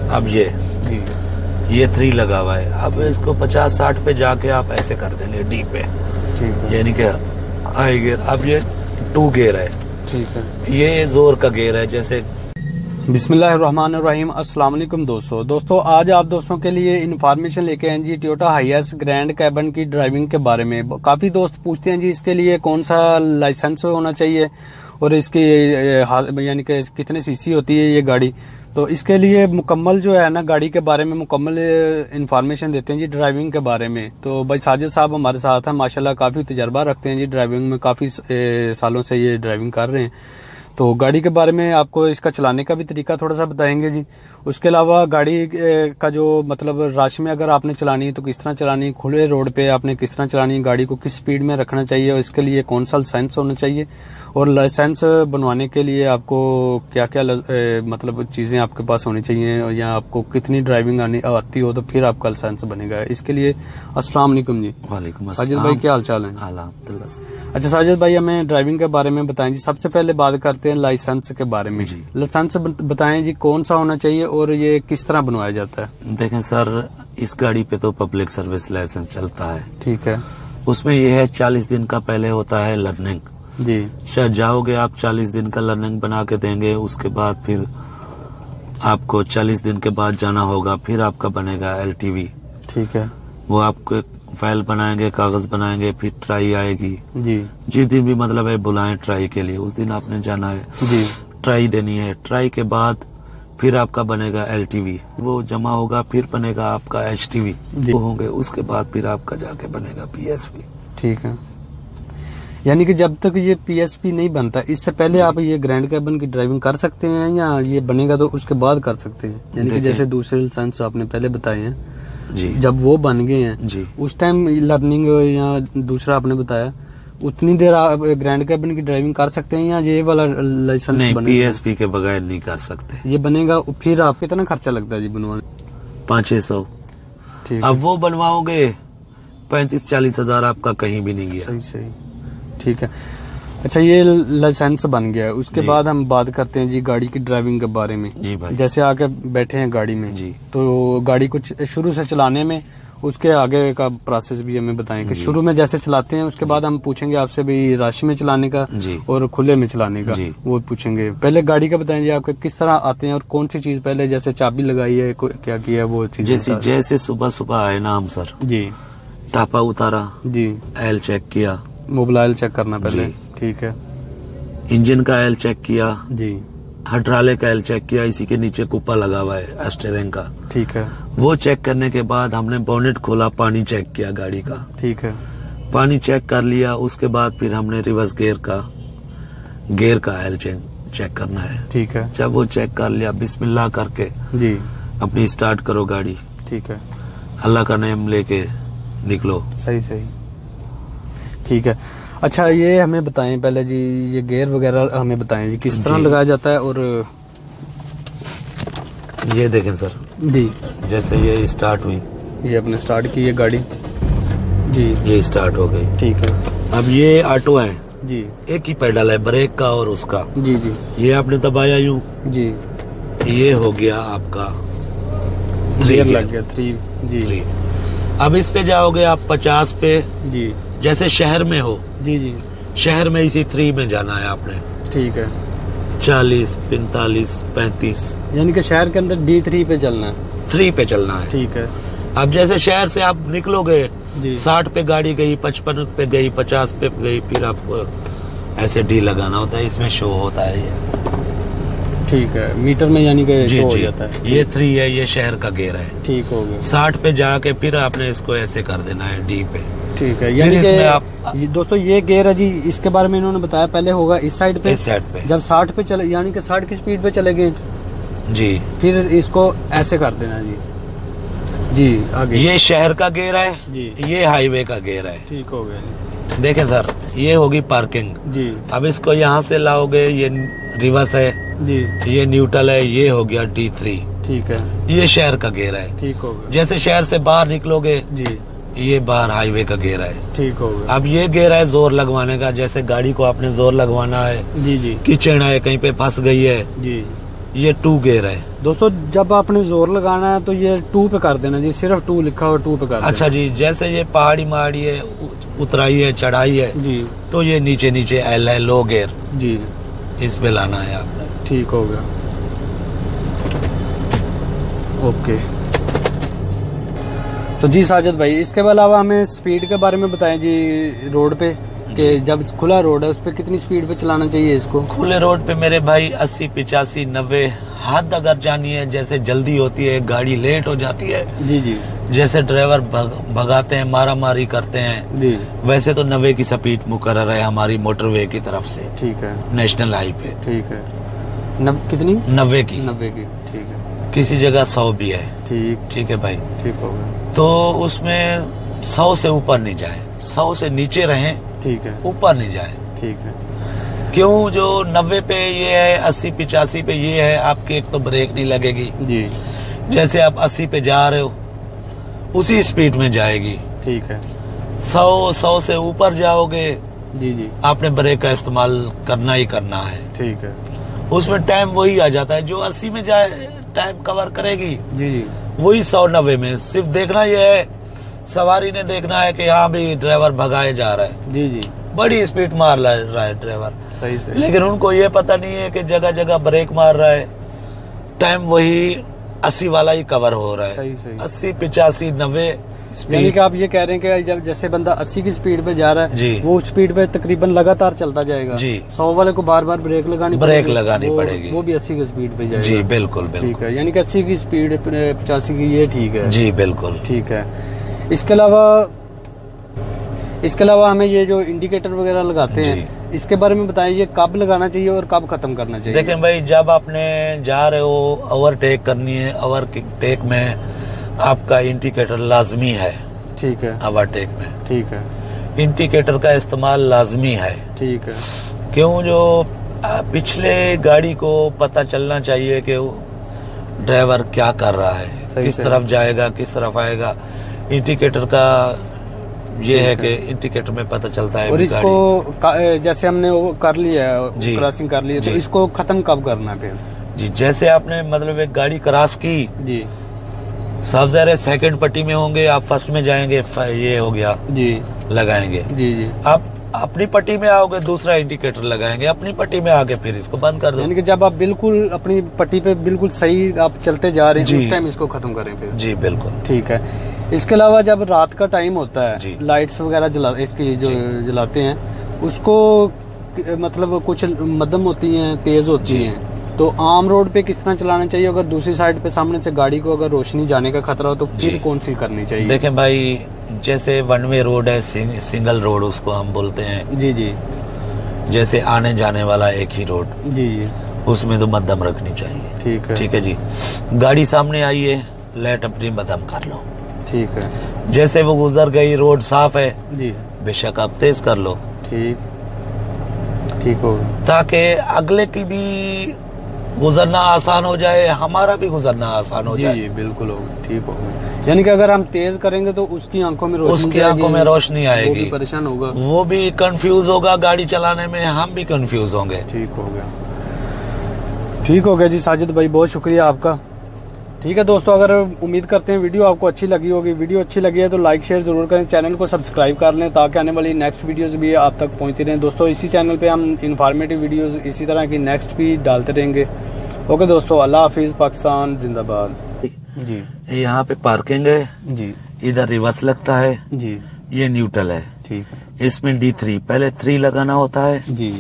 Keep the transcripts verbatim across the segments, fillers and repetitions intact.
अब ये जी ये थ्री लगा हुआ है। अब इसको पचास साठ पे जाके आप ऐसे कर देंगे डी पे, ठीक है, यानी कि हाई गियर। अब ये टू गियर है, ठीक है, ये जोर का गियर है। जैसे बिस्मिल्लाहिर्रहमानिर्रहीम, अस्सलाम वालेकुम दोस्तों दोस्तों आज आप दोस्तों के लिए इन्फॉर्मेशन लेके आए जी टोयोटा हाईएस ग्रैंड कैबन की ड्राइविंग के बारे में। काफ़ी दोस्त पूछते हैं जी इसके लिए कौन सा लाइसेंस होना चाहिए और इसकी यानी कि कितने सीसी होती है ये गाड़ी। तो इसके लिए मुकम्मल जो है ना गाड़ी के बारे में मुकम्मल इन्फॉर्मेशन देते हैं जी ड्राइविंग के बारे में। तो भाई साजिद साहब हमारे साथ हैं, माशाल्लाह काफ़ी तजर्बा रखते हैं जी ड्राइविंग में, काफ़ी सालों से ये ड्राइविंग कर रहे हैं। तो गाड़ी के बारे में आपको इसका चलाने का भी तरीका थोड़ा सा बताएंगे जी। उसके अलावा गाड़ी का जो मतलब रश में अगर आपने चलानी है तो किस तरह चलानी, खुले रोड पे आपने किस तरह चलानी है, गाड़ी को किस स्पीड में रखना चाहिए और इसके लिए कौन सा लाइसेंस होना चाहिए, और लाइसेंस बनवाने के लिए आपको क्या क्या ए, मतलब चीज़ें आपके पास होनी चाहिए, या आपको कितनी ड्राइविंग आनी आती हो तो फिर आपका लाइसेंस बनेगा। इसके लिए अस्सलाम वालेकुम जी। वालेकुम साजिद भाई क्या हाल चाल है? अल्हम्दुलिल्लाह। अच्छा साजिद भाई हमें ड्राइविंग के बारे में बताएं जी। सबसे पहले बात करते हैं लाइसेंस के बारे में। लाइसेंस बताएं जी कौन सा होना चाहिए और ये किस तरह बनवाया जाता है? देखें सर, इस गाड़ी पे तो पब्लिक सर्विस लाइसेंस चलता है, ठीक है। उसमें ये है चालीस दिन का पहले होता है लर्निंग जी। शायद जाओगे आप चालीस दिन का लर्निंग बना के देंगे, उसके बाद फिर आपको चालीस दिन के बाद जाना होगा, फिर आपका बनेगा एलटीवी, ठीक है। वो आपको एक फाइल बनाएंगे, कागज बनाएंगे, फिर ट्राई आएगी जी। जिस दिन भी मतलब है बुलाएं ट्राई के लिए, उस दिन आपने जाना है जी। ट्राई देनी है। ट्राई के बाद फिर आपका बनेगा एलटीवी, वो जमा होगा, फिर बनेगा आपका एचटीवी, वो होंगे, उसके बाद फिर आपका जाके बनेगा पीएसपी, ठीक है। यानी कि जब तक ये पीएसपी नहीं बनता इससे पहले आप ये ग्रैंड कैबन की ड्राइविंग कर सकते हैं, या ये बनेगा तो उसके बाद कर सकते हैं? यानी कि जैसे दूसरे लाइसेंस आपने पहले बताए हैं जी, जब वो बन गए हैं जी, उस टाइम लर्निंग या दूसरा आपने बताया उतनी देर आप ग्रैंड कैबन की ड्राइविंग कर सकते हैं, या ये वाला लाइसेंस नहीं, बनेगा? पीएसपी के बगैर नहीं कर सकते। ये बनेगा फिर आप कितना खर्चा लगता है जी बनवाने? पाँच छह सौ। ठीक। अब वो बनवाओगे पैंतीस चालीस हजार आपका कहीं भी नहीं गया। सही सही, ठीक है। अच्छा ये लाइसेंस बन गया, उसके बाद हम बात करते हैं जी गाड़ी की ड्राइविंग के बारे में। जी भाई। जैसे आके बैठे हैं गाड़ी में जी, तो गाड़ी को शुरू से चलाने में उसके आगे का प्रोसेस भी हमें बताएं कि शुरू में जैसे चलाते हैं, उसके बाद हम पूछेंगे आपसे भी रश में चलाने का जी, और खुले में चलाने का जी, वो पूछेंगे। पहले गाड़ी का बताएं जी आपके किस तरह आते हैं और कौन सी चीज पहले, जैसे चाबी लगाई है, क्या किया है वो चीज? जैसे जैसे सुबह सुबह आए ना हम सर जी, टापा उतारा जी, ऑयल चेक किया, मोबाइल चेक करना पहले, ठीक है। इंजन का ऑयल चेक किया जी, हाइड्रोलिक ऑयल चेक किया, इसी के नीचे कुप्पा लगा हुआ है स्टीयरिंग का, ठीक है। वो चेक करने के बाद हमने बोनेट खोला, पानी चेक किया गाड़ी का, ठीक है। पानी चेक कर लिया, उसके बाद फिर हमने रिवर्स गियर का गियर का ऑयल चेक करना है, ठीक है। जब वो चेक कर लिया बिस्मिल्लाह करके जी अपनी स्टार्ट करो गाड़ी, ठीक है। अल्लाह का नाम लेके निकलो। सही सही, ठीक है। अच्छा ये हमें बताएं पहले जी, ये गियर वगैरह हमें बताएं जी किस तरह लगाया जाता है। और ये देखें सर जी, जैसे ये स्टार्ट हुई, ये अपने स्टार्ट की ये गाड़ी जी, ये स्टार्ट हो गई, ठीक है। अब ये ऑटो है जी, एक ही पेडल है ब्रेक का और उसका, जी जी, ये आपने दबाया यूं जी, ये हो गया आपका गियर लग गया थ्री जी। थ्री। अब इस पे जाओगे आप पचास पे जी, जैसे शहर में हो, जी जी, शहर में इसी थ्री में जाना है आपने, ठीक है। चालीस पैंतालीस पैंतीस, यानी कि शहर के अंदर डी थ्री पे चलना है, थ्री पे चलना है, ठीक है। अब जैसे शहर से आप निकलोगे जी, साठ पे गाड़ी गई, पचपन पे गई, पचास पे गई, फिर आपको ऐसे डी लगाना होता है, इसमें शो होता है ये, ठीक है। मीटर में यानी कि शो हो जाता है। ये थ्री है, ये शहर का गेयर है, ठीक हो गया। साठ पे जाके फिर आपने इसको ऐसे कर देना है डी पे, ठीक है। यानी कि आप ये दोस्तों ये गेयर है जी, इसके बारे में इन्होंने बताया पहले होगा इस साइड पे, इस साइड पे जब साठ पे चले यानी कि साठ की स्पीड पे चले गए जी, फिर इसको ऐसे कर देना जी। जी आगे ये शहर का गेयर है जी, ये हाईवे का गेयर है, ठीक हो गया जी। देखें सर ये होगी पार्किंग जी, अब इसको यहाँ से लाओगे, ये रिवर्स है जी, ये न्यूट्रल है, ये हो गया डी थ्री, ठीक है। ये शहर का गेयर है, ठीक हो गया। जैसे शहर से बाहर निकलोगे जी, ये बाहर हाईवे का गेयर है, ठीक हो गया। अब ये गेयर है जोर लगवाने का, जैसे गाड़ी को आपने जोर लगवाना है, जी जी, कीचड़ है कहीं पे फंस गई है, जी, ये टू गियर है दोस्तों। जब आपने जोर लगाना है तो ये टू पे कर देना जी, सिर्फ टू लिखा हुआ टू पे कर देना। अच्छा जी, जैसे ये पहाड़ी महाड़ी है, उतराई है, चढ़ाई है जी, तो ये नीचे नीचे एल है, लो गियर जी, इस पे लाना है आपने। ठीक हो गया, ओके। तो जी साजिद भाई, इसके अलावा हमें स्पीड के बारे में बताएं जी रोड पे, कि जब खुला रोड है उस पे कितनी स्पीड पे चलाना चाहिए इसको? खुले रोड पे मेरे भाई अस्सी पिचासी नब्बे, हद अगर जानी है, जैसे जल्दी होती है, गाड़ी लेट हो जाती है जी जी, जैसे ड्राइवर भग, भगाते हैं, मारा मारी करते हैं जी, वैसे तो नब्बे की स्पीड मुकर्रर है हमारी मोटरवे की तरफ से। ठीक है, नेशनल हाईवे। ठीक है, नब, कितनी? नब्बे की। नब्बे की, ठीक है। किसी जगह सौ भी है। ठीक, ठीक है भाई, ठीक हो गया। तो उसमें सौ से ऊपर नहीं जाए, सौ से नीचे रहें, ठीक है, ऊपर नहीं जाए। ठीक है। क्यों? जो नब्बे पे ये है, अस्सी पिचासी पे ये है, आपकी एक तो ब्रेक नहीं लगेगी जी, जैसे आप अस्सी पे जा रहे हो उसी स्पीड में जाएगी। ठीक है। सौ सौ से ऊपर जाओगे जी जी, आपने ब्रेक का इस्तेमाल करना ही करना है। ठीक है। उसमें टाइम वही आ जाता है जो अस्सी में जाए, टाइम कवर करेगी जी जी, वही सौ नब्बे में। सिर्फ देखना ये है, सवारी ने देखना है कि यहाँ भी ड्राइवर भगाए जा रहा है, जी जी, बड़ी स्पीड मार रहा है ड्राइवर, सही सही। लेकिन उनको ये पता नहीं है कि जगह जगह ब्रेक मार रहा है, टाइम वही अस्सी वाला ही कवर हो रहा है। सही सही। अस्सी पिचासी नब्बे यानी कि आप ये कह रहे हैं कि जब जैसे बंदा अस्सी की स्पीड पे जा रहा है जी, वो स्पीड पे तकरीबन लगातार चलता जाएगा जी, सौ वाले को बार बार ब्रेक लगानी ब्रेक लगानी पड़ेगी, वो भी अस्सी की स्पीड पे जाएगा। जी बिल्कुल बिल्कुल, ठीक है। यानी कि अस्सी की स्पीड पचासी की, ये ठीक है जी बिल्कुल, ठीक है। इसके अलावा इसके अलावा हमें ये जो इंडिकेटर वगैरह लगाते हैं इसके बारे में बताएं, ये कब लगाना चाहिए और कब खत्म करना चाहिए? देखें भाई, जब आपने जा रहे हो, ओवरटेक करनी है, ओवरटेक में आपका इंडिकेटर लाजमी है। ठीक है, ओवरटेक में ठीक है, इंडिकेटर का इस्तेमाल लाजमी है। ठीक है। क्यों? जो पिछले गाड़ी को पता चलना चाहिए कि ड्राइवर क्या कर रहा है, किस तरफ जाएगा, किस तरफ आएगा। इंडिकेटर का ये है कि इंडिकेटर में पता चलता है। और इसको जैसे हमने वो कर लिया है, क्रॉसिंग कर ली है, तो इसको खत्म कब करना है फिर? जी, जैसे आपने मतलब एक गाड़ी क्रॉस की जी, सब जरा सेकंड पट्टी में होंगे, आप फर्स्ट में जाएंगे, ये हो गया जी, लगाएंगे जी जी। आप अपनी पट्टी में आओगे, दूसरा इंडिकेटर लगाएंगे, अपनी पट्टी में आगे फिर इसको बंद कर दो। यानी कि जब आप बिल्कुल अपनी पट्टी पे बिल्कुल सही आप चलते जा रहे हैं उस टाइम इसको खत्म करें फिर। जी बिल्कुल, ठीक है। इसके अलावा जब रात का टाइम होता है, लाइट्स वगैरह जला इसकी जो जलाते हैं उसको मतलब कुछ मध्यम होती हैं, तेज होती हैं, तो आम रोड पे किस तरह चलाना चाहिए? अगर दूसरी साइड पे सामने से गाड़ी को अगर रोशनी जाने का खतरा हो तो फिर कौन सी करनी चाहिए? देखें भाई, जैसे वन वे रोड है, सिंग, सिंगल रोड उसको हम बोलते हैं। जी जी, जैसे आने जाने वाला एक ही रोड, जी जी, उसमें तो मध्यम रखनी चाहिए। ठीक है, ठीक है जी। गाड़ी सामने आई है, लाइट अपनी मध्यम कर लो। ठीक है। जैसे वो गुजर गई, रोड साफ है जी, बेशक आप तेज कर लो। ठीक, ठीक होगा, ताकि अगले की भी गुजरना आसान हो जाए, हमारा भी गुजरना आसान हो जाए। जी बिल्कुल होगा, ठीक होगा। यानी कि अगर हम तेज करेंगे तो उसकी आंखों में रोशनी, उसकी आंखों में रोशनी आएगी, वो भी परेशान होगा, वो भी कंफ्यूज होगा गाड़ी चलाने में, हम भी कंफ्यूज होंगे। ठीक हो गया, ठीक हो गया जी साजिद भाई, बहुत शुक्रिया आपका। ठीक है दोस्तों, अगर उम्मीद करते हैं वीडियो आपको अच्छी लगी होगी, वीडियो अच्छी लगी है तो लाइक शेयर जरूर करें, चैनल को सब्सक्राइब कर लें ताकि आने वाली नेक्स्ट वीडियोस भी आप तक पहुंचती रहें। दोस्तों इसी चैनल पे हम इंफॉर्मेटिव वीडियोस इसी तरह की नेक्स्ट भी डालते रहेंगे। ओके दोस्तों, अल्लाह हाफिज, पाकिस्तान जिंदाबाद। जी, यहाँ पे पार्किंग है जी, इधर रिवर्स लगता है जी, ये न्यूट्रल है। ठीक है, इसमें डी थ्री पहले थ्री लगाना होता है जी।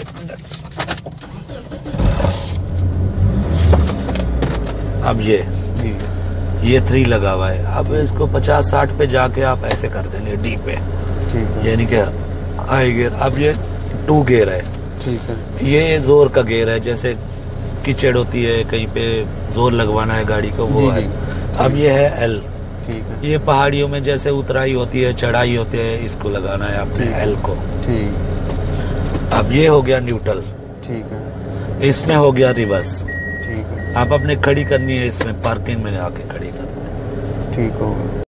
अब ये जी, ये थ्री लगा हुआ है, अब इसको पचास साठ पे जाके आप ऐसे कर देंगे डी पे। ठीक है, यानी कि हाई गियर। अब ये टू गियर है। ठीक है, ये जोर का गियर है, जैसे कीचड़ होती है कहीं पे जोर लगवाना है गाड़ी को, वो जी, है जी। अब ये है एल। ठीक है, ये पहाड़ियों में जैसे उतराई होती है, चढ़ाई होती है, इसको लगाना है अपने एल को। ठीक, अब ये हो गया न्यूट्रल। ठीक है, इसमें हो गया रिवर्स। ठीक है, आप अपने खड़ी करनी है, इसमें पार्किंग में आके खड़ी करना है। ठीक होगा।